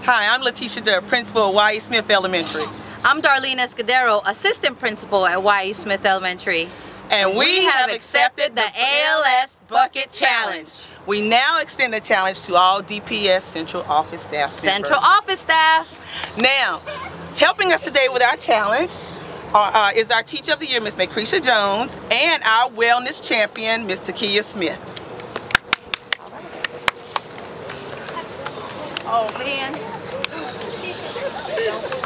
Hi, I'm Letisha, Judd, principal at Y.E. Smith Elementary. I'm Darlene Escadero, assistant principal at Y.E. Smith Elementary. And we have accepted the ALS Bucket Challenge. We now extend the challenge to all DPS Central Office staff members. Central Office staff. Now, helping us today with our challenge is our Teacher of the Year, Ms. Macretia Jones, and our Wellness Champion, Ms. Takia Smith. Oh man.